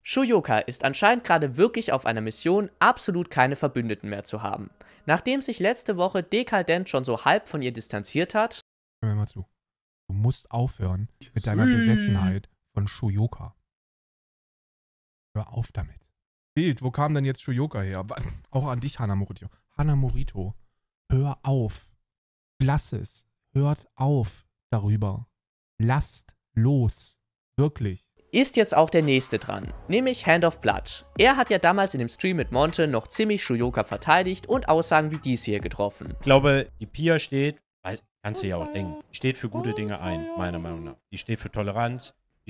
Shuyoka ist anscheinend gerade wirklich auf einer Mission, absolut keine Verbündeten mehr zu haben. Nachdem sich letzte Woche Dekadent schon so halb von ihr distanziert hat. Hör mir mal zu. Du musst aufhören mit deiner Besessenheit von Shuyoka. Hör auf damit. Bild, wo kam denn jetzt Shuyoka her? Auch an dich, Hana Morito. Hana Morito, hör auf. Lass es. Hört auf darüber. Lasst los. Wirklich. Ist jetzt auch der nächste dran, nämlich Hand of Blood. Er hat ja damals in dem Stream mit Monte noch ziemlich Shuyoka verteidigt und Aussagen wie diese hier getroffen. Ich glaube, die Pia steht, kannst du ja auch denken, steht für gute Dinge ein, meiner Meinung nach. Die steht für Toleranz,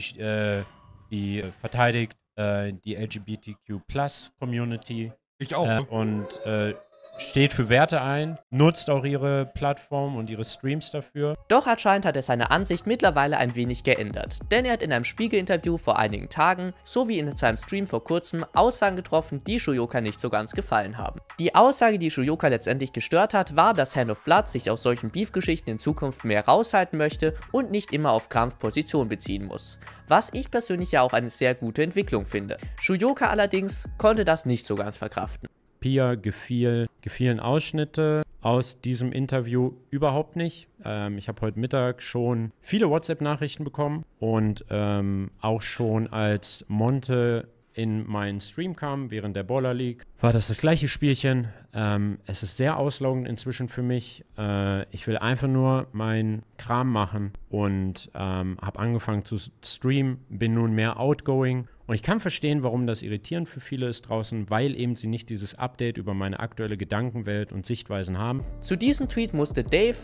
die verteidigt die LGBTQ+-Community. Ich auch. Und steht für Werte ein, nutzt auch ihre Plattform und ihre Streams dafür. Doch anscheinend hat er seine Ansicht mittlerweile ein wenig geändert, denn er hat in einem Spiegel-Interview vor einigen Tagen sowie in seinem Stream vor kurzem Aussagen getroffen, die Shuyoka nicht so ganz gefallen haben. Die Aussage, die Shuyoka letztendlich gestört hat, war, dass Hand of Blood sich aus solchen Beef-Geschichten in Zukunft mehr raushalten möchte und nicht immer auf Krampf Position beziehen muss. Was ich persönlich ja auch eine sehr gute Entwicklung finde. Shuyoka allerdings konnte das nicht so ganz verkraften. Pia gefielen Ausschnitte aus diesem Interview überhaupt nicht. Ich habe heute Mittag schon viele WhatsApp-Nachrichten bekommen und auch schon als Monte in meinen Stream kam während der Baller League, war das gleiche Spielchen. Es ist sehr auslaugend inzwischen für mich. Ich will einfach nur meinen Kram machen und habe angefangen zu streamen, bin nun mehr outgoing. Und ich kann verstehen, warum das irritierend für viele ist draußen, weil eben sie nicht dieses Update über meine aktuelle Gedankenwelt und Sichtweisen haben. Zu diesem Tweet musste Dave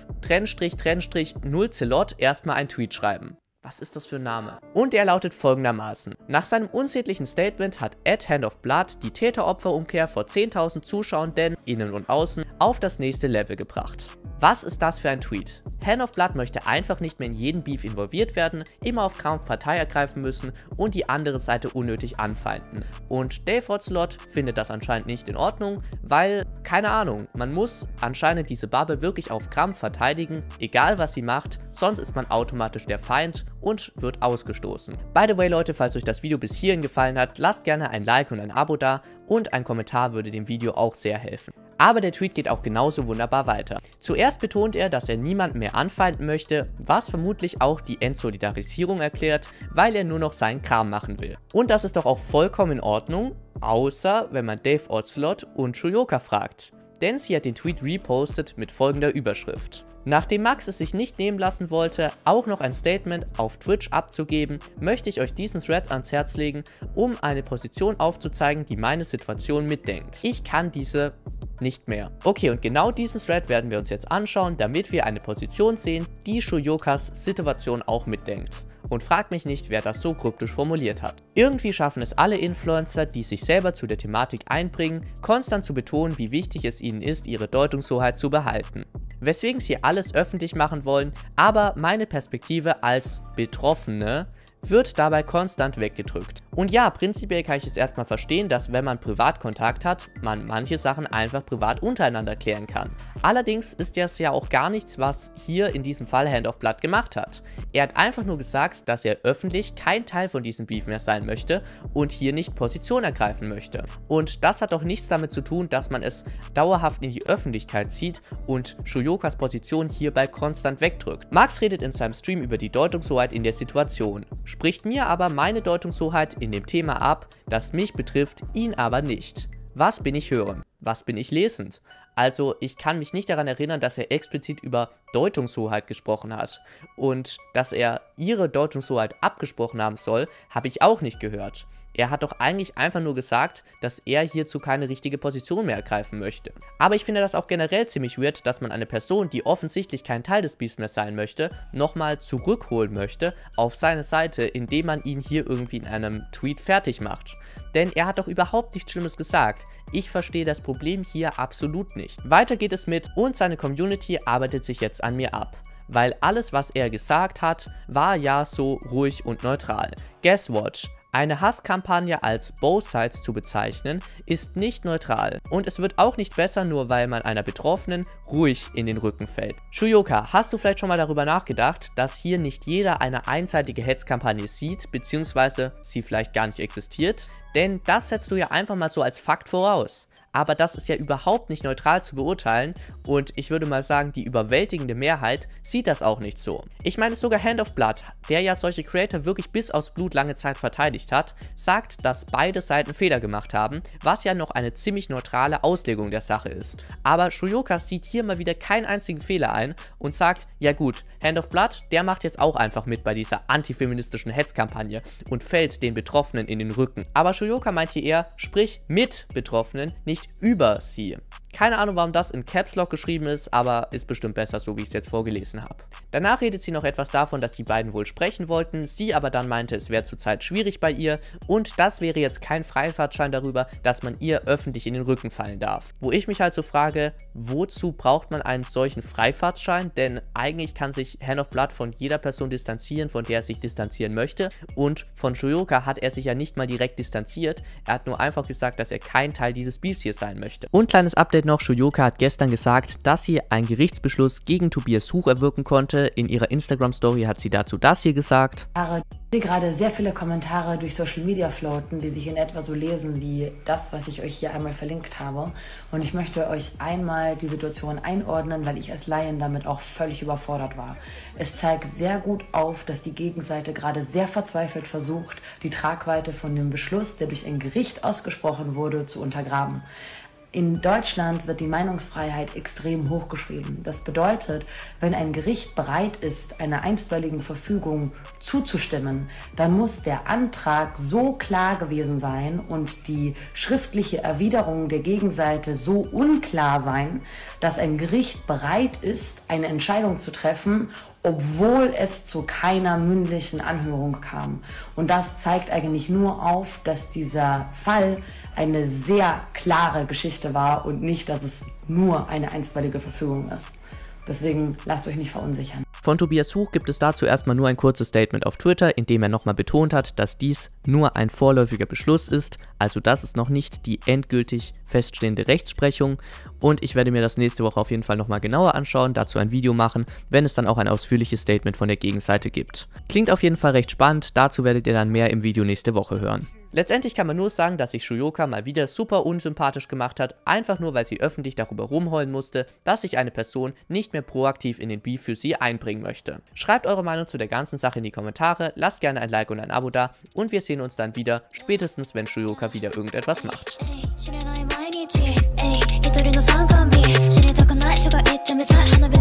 __0zelot erstmal einen Tweet schreiben. Was ist das für ein Name? Und er lautet folgendermaßen: Nach seinem unsäglichen Statement hat Hand of Blood die Täter-Opfer-Umkehr vor 10.000 Zuschauenden, innen und außen, auf das nächste Level gebracht. Was ist das für ein Tweet? Hand of Blood möchte einfach nicht mehr in jeden Beef involviert werden, immer auf Krampf Partei ergreifen müssen und die andere Seite unnötig anfeinden. Und Dave Ocelot findet das anscheinend nicht in Ordnung, weil, keine Ahnung, man muss anscheinend diese Bubble wirklich auf Krampf verteidigen, egal was sie macht, sonst ist man automatisch der Feind und wird ausgestoßen. By the way Leute, falls euch das Video bis hierhin gefallen hat, lasst gerne ein Like und ein Abo da und ein Kommentar würde dem Video auch sehr helfen. Aber der Tweet geht auch genauso wunderbar weiter. Zuerst betont er, dass er niemanden mehr anfeinden möchte, was vermutlich auch die Entsolidarisierung erklärt, weil er nur noch seinen Kram machen will. Und das ist doch auch vollkommen in Ordnung, außer wenn man Dave Ocelot und Shuyoka fragt. Denn sie hat den Tweet repostet mit folgender Überschrift: Nachdem Max es sich nicht nehmen lassen wollte, auch noch ein Statement auf Twitch abzugeben, möchte ich euch diesen Thread ans Herz legen, um eine Position aufzuzeigen, die meine Situation mitdenkt. Ich kann diese nicht mehr. Okay, und genau diesen Thread werden wir uns jetzt anschauen, damit wir eine Position sehen, die Shuyokas Situation auch mitdenkt. Und frag mich nicht, wer das so kryptisch formuliert hat. Irgendwie schaffen es alle Influencer, die sich selber zu der Thematik einbringen, konstant zu betonen, wie wichtig es ihnen ist, ihre Deutungshoheit zu behalten. Weswegen sie alles öffentlich machen wollen, aber meine Perspektive als Betroffene wird dabei konstant weggedrückt. Und ja, prinzipiell kann ich es erstmal verstehen, dass wenn man Privatkontakt hat, man manche Sachen einfach privat untereinander klären kann. Allerdings ist das ja auch gar nichts, was hier in diesem Fall Hand of Blood gemacht hat. Er hat einfach nur gesagt, dass er öffentlich kein Teil von diesem Beef mehr sein möchte und hier nicht Position ergreifen möchte. Und das hat auch nichts damit zu tun, dass man es dauerhaft in die Öffentlichkeit zieht und Shuyokas Position hierbei konstant wegdrückt. Max redet in seinem Stream über die Deutungshoheit in der Situation, spricht mir aber meine Deutungshoheit in dem Thema ab, das mich betrifft, ihn aber nicht. Was bin ich hörend? Was bin ich lesend? Also ich kann mich nicht daran erinnern, dass er explizit über Deutungshoheit gesprochen hat. Und dass er ihre Deutungshoheit abgesprochen haben soll, habe ich auch nicht gehört. Er hat doch eigentlich einfach nur gesagt, dass er hierzu keine richtige Position mehr ergreifen möchte. Aber ich finde das auch generell ziemlich weird, dass man eine Person, die offensichtlich kein Teil des Beefs mehr sein möchte, nochmal zurückholen möchte auf seine Seite, indem man ihn hier irgendwie in einem Tweet fertig macht. Denn er hat doch überhaupt nichts Schlimmes gesagt. Ich verstehe das Problem hier absolut nicht. Weiter geht es mit: und seine Community arbeitet sich jetzt an mir ab. Weil alles, was er gesagt hat, war ja so ruhig und neutral. Guess what? Eine Hasskampagne als Both Sides zu bezeichnen, ist nicht neutral und es wird auch nicht besser, nur weil man einer Betroffenen ruhig in den Rücken fällt. Shuyoka, hast du vielleicht schon mal darüber nachgedacht, dass hier nicht jeder eine einseitige Hetzkampagne sieht, beziehungsweise sie vielleicht gar nicht existiert? Denn das setzt du ja einfach mal so als Fakt voraus. Aber das ist ja überhaupt nicht neutral zu beurteilen und ich würde mal sagen, die überwältigende Mehrheit sieht das auch nicht so. Ich meine sogar Hand of Blood, der ja solche Creator wirklich bis aufs Blut lange Zeit verteidigt hat, sagt, dass beide Seiten Fehler gemacht haben, was ja noch eine ziemlich neutrale Auslegung der Sache ist. Aber Shuyoka sieht hier mal wieder keinen einzigen Fehler ein und sagt, ja gut, Hand of Blood, der macht jetzt auch einfach mit bei dieser antifeministischen Hetzkampagne und fällt den Betroffenen in den Rücken. Aber Shuyoka meint hier eher, sprich mit Betroffenen, nicht über sie. Keine Ahnung, warum das in Caps Lock geschrieben ist, aber ist bestimmt besser, so wie ich es jetzt vorgelesen habe. Danach redet sie noch etwas davon, dass die beiden wohl sprechen wollten, sie aber dann meinte, es wäre zurzeit schwierig bei ihr und das wäre jetzt kein Freifahrtschein darüber, dass man ihr öffentlich in den Rücken fallen darf. Wo ich mich halt so frage, wozu braucht man einen solchen Freifahrtschein? Denn eigentlich kann sich Hand of Blood von jeder Person distanzieren, von der er sich distanzieren möchte und von Shuyoka hat er sich ja nicht mal direkt distanziert, er hat nur einfach gesagt, dass er kein Teil dieses Beefs hier sein möchte. Und kleines Update noch, Shuyoka hat gestern gesagt, dass sie einen Gerichtsbeschluss gegen Tobias Huch erwirken konnte. In ihrer Instagram-Story hat sie dazu das hier gesagt. Ich sehe gerade sehr viele Kommentare durch Social Media floaten, die sich in etwa so lesen wie das, was ich euch hier einmal verlinkt habe. Und ich möchte euch einmal die Situation einordnen, weil ich als Laien damit auch völlig überfordert war. Es zeigt sehr gut auf, dass die Gegenseite gerade sehr verzweifelt versucht, die Tragweite von dem Beschluss, der durch ein Gericht ausgesprochen wurde, zu untergraben. In Deutschland wird die Meinungsfreiheit extrem hochgeschrieben. Das bedeutet, wenn ein Gericht bereit ist, einer einstweiligen Verfügung zuzustimmen, dann muss der Antrag so klar gewesen sein und die schriftliche Erwiderung der Gegenseite so unklar sein, dass ein Gericht bereit ist, eine Entscheidung zu treffen, obwohl es zu keiner mündlichen Anhörung kam. Und das zeigt eigentlich nur auf, dass dieser Fall eine sehr klare Geschichte war und nicht, dass es nur eine einstweilige Verfügung ist. Deswegen lasst euch nicht verunsichern. Von Tobias Huch gibt es dazu erstmal nur ein kurzes Statement auf Twitter, in dem er nochmal betont hat, dass dies nur ein vorläufiger Beschluss ist, also das ist noch nicht die endgültig feststehende Rechtsprechung und ich werde mir das nächste Woche auf jeden Fall nochmal genauer anschauen, dazu ein Video machen, wenn es dann auch ein ausführliches Statement von der Gegenseite gibt. Klingt auf jeden Fall recht spannend, dazu werdet ihr dann mehr im Video nächste Woche hören. Letztendlich kann man nur sagen, dass sich Shuyoka mal wieder super unsympathisch gemacht hat, einfach nur weil sie öffentlich darüber rumheulen musste, dass sich eine Person nicht mehr proaktiv in den Beef für sie einbringen möchte. Schreibt eure Meinung zu der ganzen Sache in die Kommentare, lasst gerne ein Like und ein Abo da und wir sehen uns dann wieder, spätestens wenn Shuyoka wieder irgendetwas macht. 一人の参加日、一人の参加日、知りたくないとか言ってみたい花火